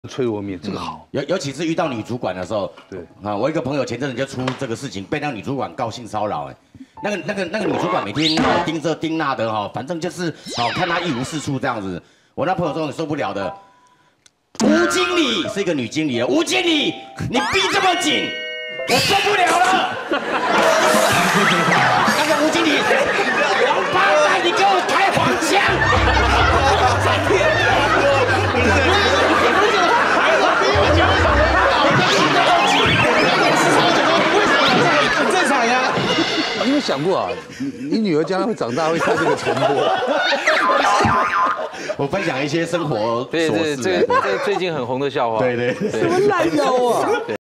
催我命，这个好。 尤其是遇到女主管的时候， 对啊，我一个朋友前阵子就出这个事情，被那个女主管告性骚扰，哎，那个女主管每天盯这盯那的哈，反正就是看她一无是处这样子。我那朋友终于受不了的，吴经理是一个女经理，吴经理你逼这么紧，我受不了了。那个吴经理，王八蛋，你给我开黄腔！ 很正常呀。你有没有想过啊？你女儿将来会长大会看这个重播？ 我分享一些生活琐事。 对，这最近很红的笑话。 对， 什么烂腰啊！